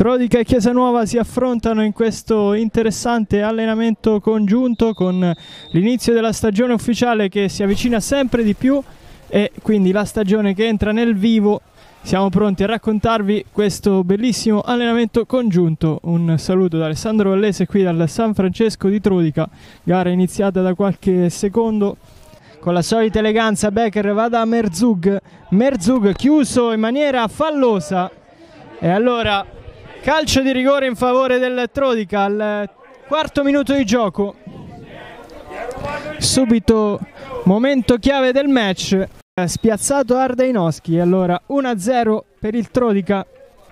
Trodica e Chiesanuova si affrontano in questo interessante allenamento congiunto con l'inizio della stagione ufficiale che si avvicina sempre di più e quindi la stagione che entra nel vivo. Siamo pronti a raccontarvi questo bellissimo allenamento congiunto. Un saluto da Alessandro Vallese qui dal San Francesco di Trodica, gara iniziata da qualche secondo. Con la solita eleganza Becker va da Merzug chiuso in maniera fallosa e allora calcio di rigore in favore del Trodica al quarto minuto di gioco. Subito momento chiave del match, spiazzato Ardeinoschi e allora 1-0 per il Trodica.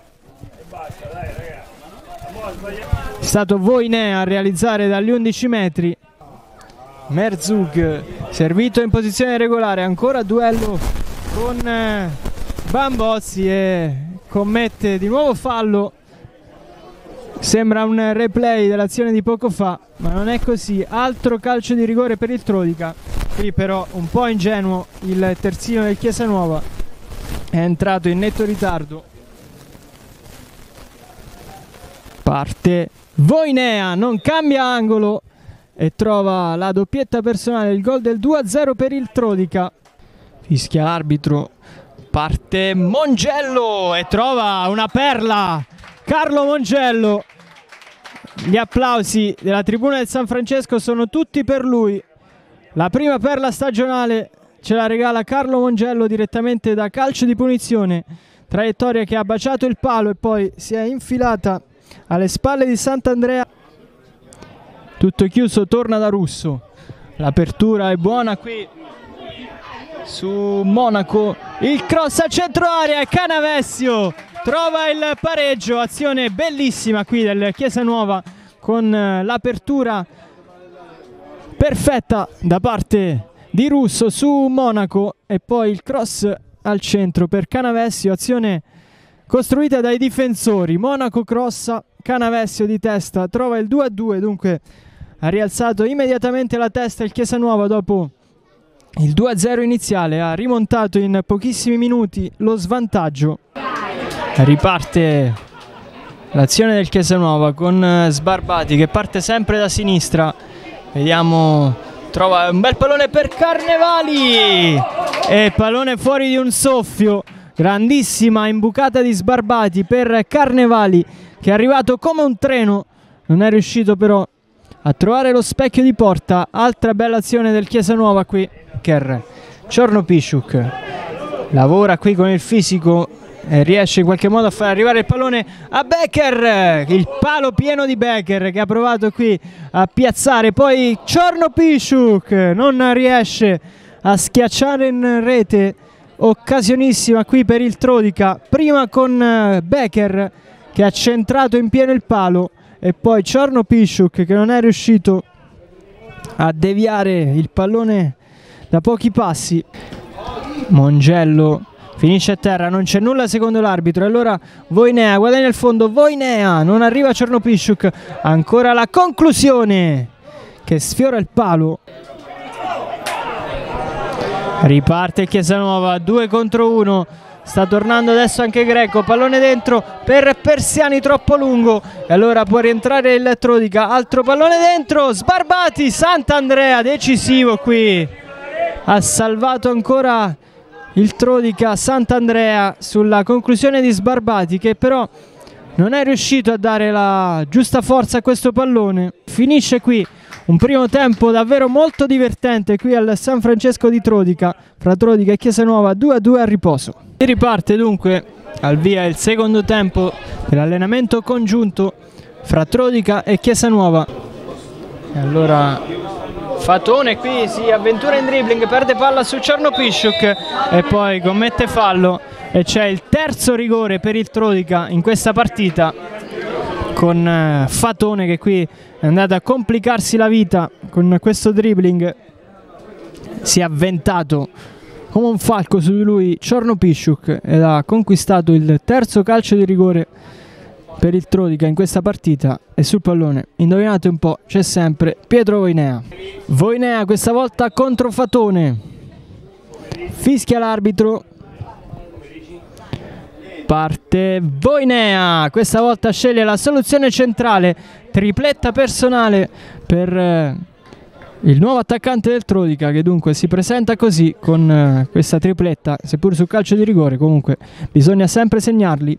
È stato Voinea a realizzare dagli 11 metri. Merzug servito in posizione regolare, ancora duello con Bambozzi e commette di nuovo fallo. Sembra un replay dell'azione di poco fa, ma non è così. Altro calcio di rigore per il Trodica. Qui però un po' ingenuo il terzino del Chiesanuova, è entrato in netto ritardo. Parte Voinea, non cambia angolo e trova la doppietta personale, il gol del 2-0 per il Trodica. Fischia l'arbitro, parte Mongello e trova una perla, Carlo Mongello. Gli applausi della tribuna del San Francesco sono tutti per lui. La prima perla stagionale ce la regala Carlo Mongello direttamente da calcio di punizione, traiettoria che ha baciato il palo e poi si è infilata alle spalle di Sant'Andrea. Tutto chiuso, torna da Russo, l'apertura è buona qui su Monaco, il cross al centro area e Canavessio trova il pareggio. Azione bellissima qui del Chiesanuova con l'apertura perfetta da parte di Russo su Monaco e poi il cross al centro per Canavessio, azione costruita dai difensori. Monaco crossa, Canavessio di testa trova il 2-2, dunque ha rialzato immediatamente la testa il Chiesanuova dopo il 2-0 iniziale, ha rimontato in pochissimi minuti lo svantaggio. Riparte l'azione del Chiesanuova con Sbarbati che parte sempre da sinistra. Vediamo, trova un bel pallone per Carnevali e pallone fuori di un soffio. Grandissima imbucata di Sbarbati per Carnevali che è arrivato come un treno, non è riuscito però a trovare lo specchio di porta. Altra bella azione del Chiesanuova qui. Ciornopiciuk lavora qui con il fisico e riesce in qualche modo a far arrivare il pallone a Becker, il palo pieno di Becker che ha provato qui a piazzare, poi Ciornopiciuk non riesce a schiacciare in rete. Occasionissima qui per il Trodica, prima con Becker che ha centrato in pieno il palo e poi Ciornopiciuk che non è riuscito a deviare il pallone da pochi passi. Mongello finisce a terra, non c'è nulla secondo l'arbitro, allora Voinea guadagna il fondo, Voinea non arriva a Ciornopiciuk, ancora la conclusione che sfiora il palo. Riparte il Chiesanuova, 2 contro 1, sta tornando adesso anche Greco, pallone dentro per Persiani troppo lungo e allora può rientrare il Trodica, altro pallone dentro, Sbarbati, Sant'Andrea decisivo qui, ha salvato ancora il Trodica. Sant'Andrea sulla conclusione di Sbarbati che però non è riuscito a dare la giusta forza a questo pallone. Finisce qui un primo tempo davvero molto divertente qui al San Francesco di Trodica, fra Trodica e Chiesanuova, 2-2 a riposo. Si riparte dunque al via il secondo tempo dell'allenamento congiunto fra Trodica e Chiesanuova. E allora Fatone qui si avventura in dribbling, perde palla su Ciornopiciuk e poi commette fallo e c'è il terzo rigore per il Trodica in questa partita, con Fatone che qui è andato a complicarsi la vita con questo dribbling, si è avventato come un falco su di lui Ciornopiciuk ed ha conquistato il terzo calcio di rigore per il Trodica in questa partita. E sul pallone, indovinate un po', c'è sempre Pietro Voinea. Voinea questa volta contro Fatone, fischia l'arbitro Parte Voinea, questa volta sceglie la soluzione centrale, tripletta personale per il nuovo attaccante del Trodica, che dunque si presenta così con questa tripletta, seppur sul calcio di rigore. Comunque bisogna sempre segnarli.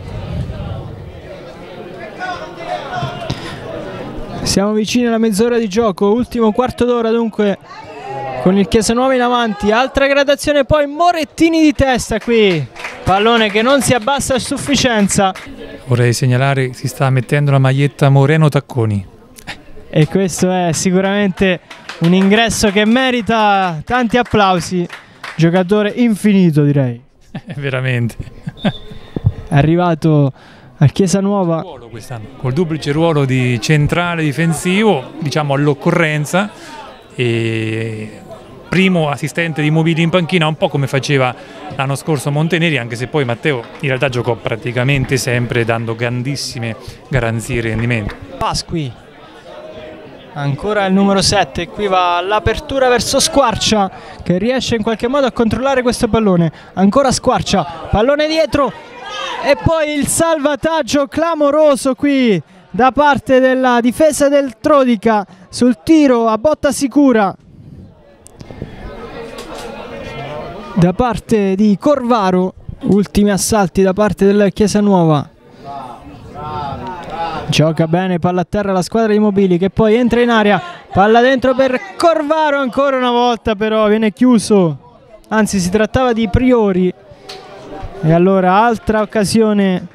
Siamo vicini alla mezz'ora di gioco, ultimo quarto d'ora dunque con il Chiesanuova in avanti. Altra gradazione poi, Morettini di testa qui, pallone che non si abbassa a sufficienza. Vorrei segnalare che si sta mettendo la maglietta Moreno Tacconi. E questo è sicuramente un ingresso che merita tanti applausi. Giocatore infinito, direi. Veramente. È arrivato al Chiesanuova col duplice ruolo di centrale difensivo, diciamo all'occorrenza, e primo assistente di Mobili in panchina, un po' come faceva l'anno scorso Monteneri, anche se poi Matteo in realtà giocò praticamente sempre dando grandissime garanzie di rendimento. Pasqui, ancora il numero 7, qui va all'apertura verso Squarcia che riesce in qualche modo a controllare questo pallone. Ancora Squarcia, pallone dietro e poi il salvataggio clamoroso qui da parte della difesa del Trodica sul tiro a botta sicura da parte di Corvaro. Ultimi assalti da parte del Chiesanuova. Gioca bene, palla a terra la squadra di Mobili che poi entra in area, palla dentro per Corvaro ancora una volta, però viene chiuso, anzi si trattava di Priori. E allora altra occasione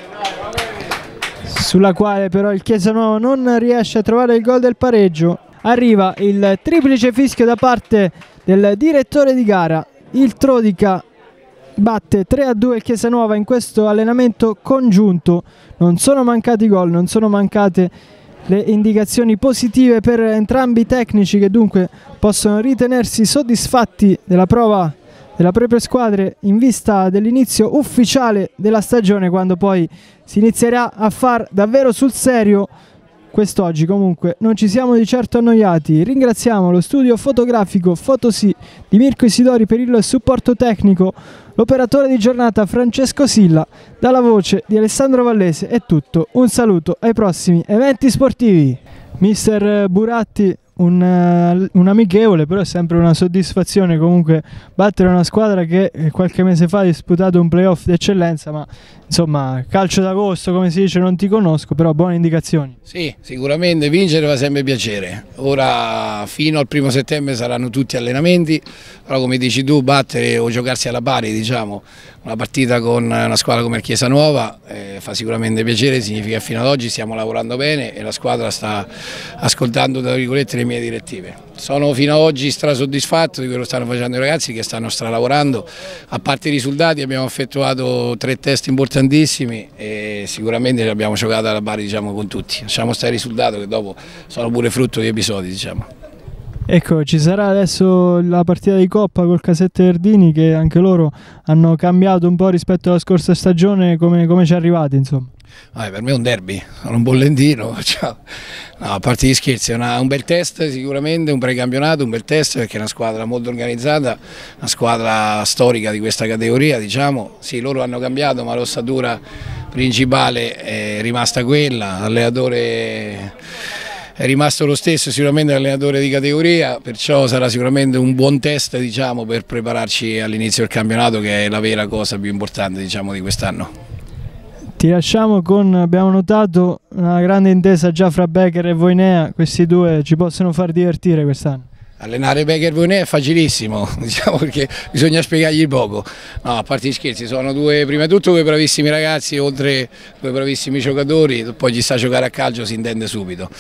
sulla quale però il Chiesanuova non riesce a trovare il gol del pareggio. Arriva il triplice fischio da parte del direttore di gara. Il Trodica batte 3-2 il Chiesanuova in questo allenamento congiunto. Non sono mancati gol, non sono mancate le indicazioni positive per entrambi i tecnici, che dunque possono ritenersi soddisfatti della prova della proprie squadre in vista dell'inizio ufficiale della stagione, quando poi si inizierà a far davvero sul serio. Quest'oggi comunque non ci siamo di certo annoiati. Ringraziamo lo studio fotografico Fotosì di Mirko Isidori per il supporto tecnico, l'operatore di giornata Francesco Silla. Dalla voce di Alessandro Vallese è tutto, un saluto ai prossimi eventi sportivi. Mister Buratti, un amichevole, però è sempre una soddisfazione comunque battere una squadra che qualche mese fa ha disputato un playoff d'eccellenza, ma insomma calcio d'agosto come si dice non ti conosco, però buone indicazioni. Sì, sicuramente vincere fa sempre piacere. Ora fino al 1° settembre saranno tutti allenamenti, però come dici tu, battere o giocarsi alla pari, diciamo, una partita con una squadra come il Chiesanuova fa sicuramente piacere, significa che fino ad oggi stiamo lavorando bene e la squadra sta ascoltando tra virgolette le mie direttive. Sono fino ad oggi strasoddisfatto di quello che stanno facendo i ragazzi, che stanno stralavorando. A parte i risultati abbiamo effettuato 3 test importantissimi e sicuramente abbiamo giocato alla pari, diciamo, con tutti. Lasciamo stare il risultato che dopo sono pure frutto di episodi, diciamo. Ecco, ci sarà adesso la partita di Coppa col Casette Verdini, che anche loro hanno cambiato un po' rispetto alla scorsa stagione. Come ci è arrivati, insomma? Per me è un derby, sono un bollentino. No, a parte gli scherzi, è un bel test sicuramente, un precampionato, un bel test, perché è una squadra molto organizzata, una squadra storica di questa categoria, diciamo. Sì, loro hanno cambiato, ma l'ossatura principale è rimasta quella, l'allenatore è rimasto lo stesso, sicuramente l'allenatore di categoria, perciò sarà sicuramente un buon test, diciamo, per prepararci all'inizio del campionato, che è la vera cosa più importante, diciamo, di quest'anno. Ti lasciamo con, abbiamo notato, una grande intesa già fra Becker e Voinea. Questi due ci possono far divertire quest'anno. Allenare Becker e Voinea è facilissimo, diciamo, perché bisogna spiegargli poco. No, a parte gli scherzi, sono prima di tutto due bravissimi ragazzi, oltre due bravissimi giocatori, poi chi sa giocare a calcio si intende subito.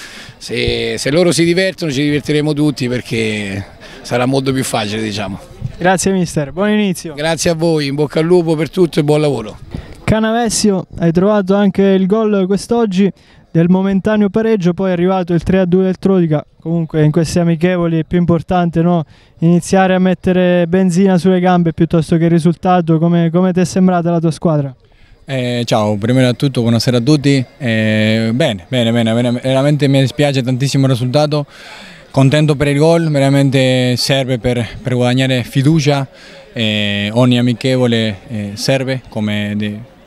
Se loro si divertono ci divertiremo tutti, perché sarà molto più facile, diciamo. Grazie mister, buon inizio. Grazie a voi, in bocca al lupo per tutto e buon lavoro. Canavesio, hai trovato anche il gol quest'oggi del momentaneo pareggio, poi è arrivato il 3-2 del Trodica. Comunque in questi amichevoli è più importante, no? Iniziare a mettere benzina sulle gambe piuttosto che il risultato. Come ti è sembrata la tua squadra? Ciao, prima di tutto buonasera a tutti. Bene, veramente mi dispiace tantissimo il risultato. Contento per il gol, veramente serve per guadagnare fiducia. Ogni amichevole serve, come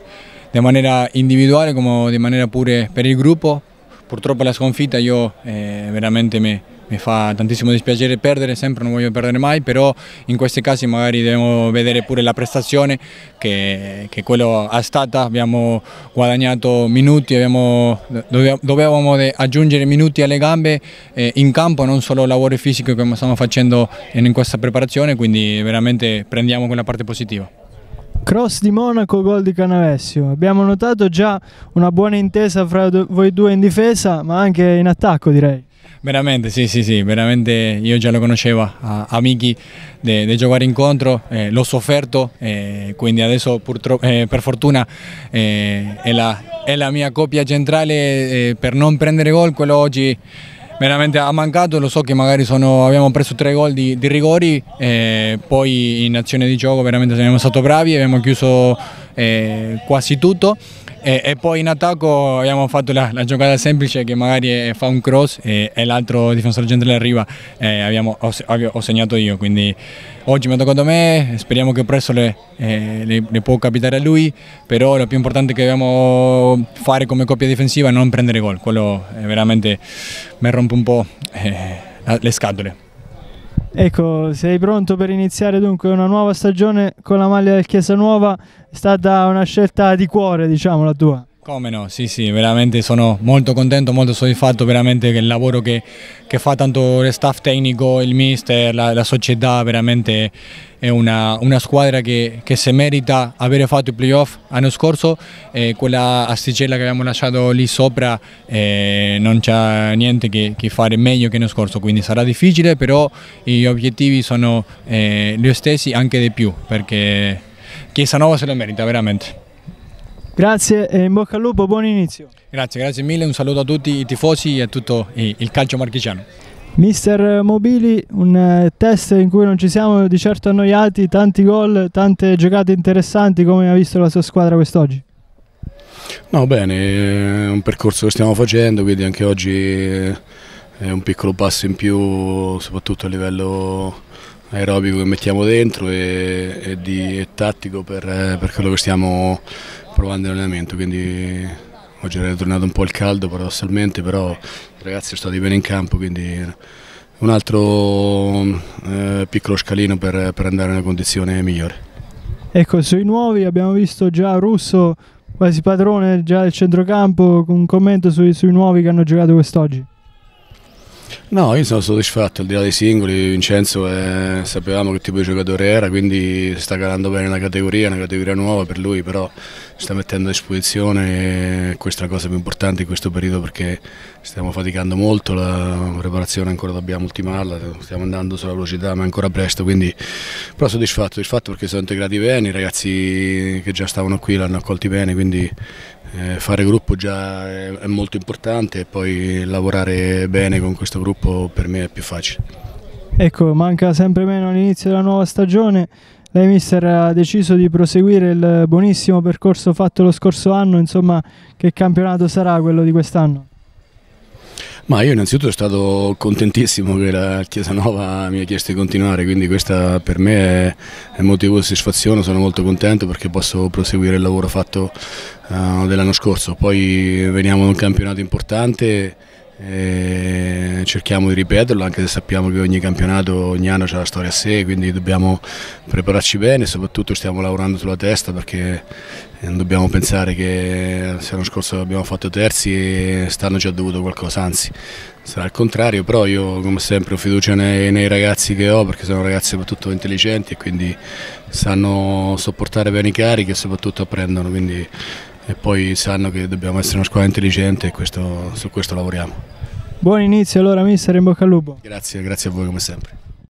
di maniera individuale come di maniera pure per il gruppo. Purtroppo la sconfitta io veramente mi fa tantissimo dispiacere perdere, sempre non voglio perdere mai, però in questi casi magari dobbiamo vedere pure la prestazione che quello è stata, abbiamo guadagnato minuti, dovevamo aggiungere minuti alle gambe in campo, non solo lavoro fisico come stiamo facendo in questa preparazione, quindi veramente prendiamo quella parte positiva. Cross di Monaco, gol di Canavesio. Abbiamo notato già una buona intesa fra voi due in difesa, ma anche in attacco, direi. Veramente, sì, veramente io già lo conoscevo a Miki di giocare incontro, l'ho sofferto, quindi adesso purtroppo, per fortuna è la mia coppia centrale per non prendere gol, quello oggi veramente ha mancato, lo so che magari abbiamo preso 3 gol di rigori, poi in azione di gioco veramente siamo stati bravi, abbiamo chiuso quasi tutto e poi in attacco abbiamo fatto la giocata semplice che magari fa un cross e l'altro difensore centrale arriva e ho segnato io, quindi oggi mi ha toccato a me, speriamo che presto le può capitare a lui, però lo più importante che dobbiamo fare come coppia difensiva è non prendere gol, quello veramente mi rompe un po' le scatole. Ecco, sei pronto per iniziare dunque una nuova stagione con la maglia del Chiesa-Nuova? È stata una scelta di cuore, diciamo, la tua? Come no, sì, veramente sono molto contento, molto soddisfatto veramente che il lavoro che fa tanto lo staff tecnico, il mister, la società, veramente è una squadra che si merita avere fatto i playoff l'anno scorso, quella asticella che abbiamo lasciato lì sopra non c'è niente che fare meglio che l'anno scorso, quindi sarà difficile, però gli obiettivi sono gli stessi, anche di più, perché Chiesa-Nuova se lo merita veramente. Grazie e in bocca al lupo, buon inizio. Grazie mille, un saluto a tutti i tifosi e a tutto il calcio marchigiano. Mister Mobili, un test in cui non ci siamo di certo annoiati, tanti gol, tante giocate interessanti, come ha visto la sua squadra quest'oggi? No, bene, è un percorso che stiamo facendo, quindi anche oggi è un piccolo passo in più, soprattutto a livello aerobico che mettiamo dentro e tattico per quello che stiamo provando in allenamento, quindi oggi è ritornato un po' il caldo paradossalmente, però i ragazzi sono stati bene in campo, quindi un altro piccolo scalino per andare in una condizione migliore. Ecco, sui nuovi abbiamo visto già Russo quasi padrone già del centrocampo, un commento sui nuovi che hanno giocato quest'oggi. No, io sono soddisfatto, al di là dei singoli, Vincenzo sapevamo che tipo di giocatore era, quindi sta calando bene la categoria, una categoria nuova per lui, però si sta mettendo a disposizione e questa è la cosa più importante in questo periodo perché stiamo faticando molto, la preparazione ancora dobbiamo ultimarla, stiamo andando sulla velocità ma è ancora presto, quindi però soddisfatto perché sono integrati bene, i ragazzi che già stavano qui l'hanno accolti bene, quindi fare gruppo già è molto importante e poi lavorare bene con questo gruppo per me è più facile. Ecco, manca sempre meno all'inizio della nuova stagione, lei mister ha deciso di proseguire il buonissimo percorso fatto lo scorso anno, insomma che campionato sarà quello di quest'anno? Ma io innanzitutto sono stato contentissimo che la Chiesa-Nuova mi ha chiesto di continuare, quindi questa per me è motivo di soddisfazione, sono molto contento perché posso proseguire il lavoro fatto dell'anno scorso, poi veniamo da un campionato importante e cerchiamo di ripeterlo anche se sappiamo che ogni campionato, ogni anno c'è la storia a sé, quindi dobbiamo prepararci bene e soprattutto stiamo lavorando sulla testa perché non dobbiamo pensare che l'anno scorso abbiamo fatto terzi e stanno già dovuto qualcosa, anzi sarà il contrario, però io come sempre ho fiducia nei ragazzi che ho perché sono ragazzi soprattutto intelligenti e quindi sanno sopportare bene i carichi e soprattutto apprendono, quindi e poi sanno che dobbiamo essere una squadra intelligente e su questo lavoriamo. Buon inizio allora mister, in bocca al lupo. Grazie a voi come sempre.